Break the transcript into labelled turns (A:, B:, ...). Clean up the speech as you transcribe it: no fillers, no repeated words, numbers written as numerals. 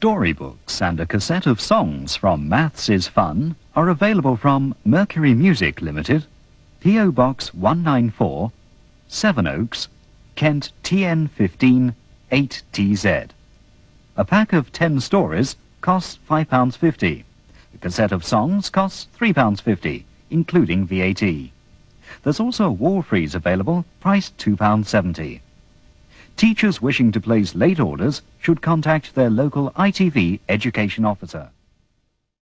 A: storybooks and a cassette of songs from Maths is Fun are available from Mercury Music Limited, P.O. Box 194, Sevenoaks, Kent TN15 8TZ. A pack of 10 stories costs £5.50. A cassette of songs costs £3.50, including VAT. There's also a wall freeze available, priced £2.70. Teachers wishing to place late orders should contact their local ITV education officer.